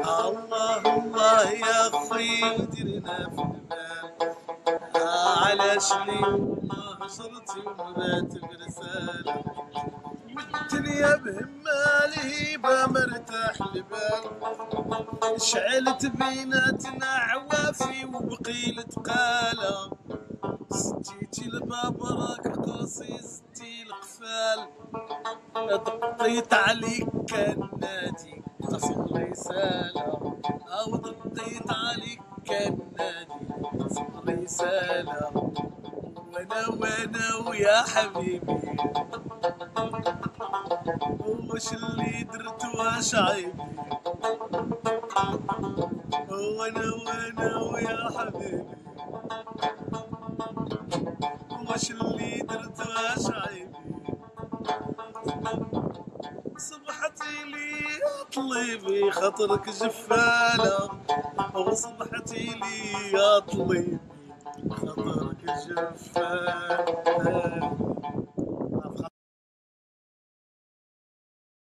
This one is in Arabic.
الله الله يا خويا وديرنا في البال. علاش لي والله هجرتي ومرات برسالة، والدنيا بهمالي با مرتاح البال. شعلت بيناتنا عوافي وبقيلة قالة، ستيتي الباب راك قاسي ستي القفال. ضطيت عليك كان نادي تصل رسالة، أو ضطيت عليك كان نادي تصل رسالة. وانا ويا حبيبي وش اللي درت واش عيبي. وانا ويا حبيبي وش اللي درت واش عيبي. صبحتي لي يا طليبي خاطرك جفالة، وصبحتي لي يا طليبي خاطرك جفالة.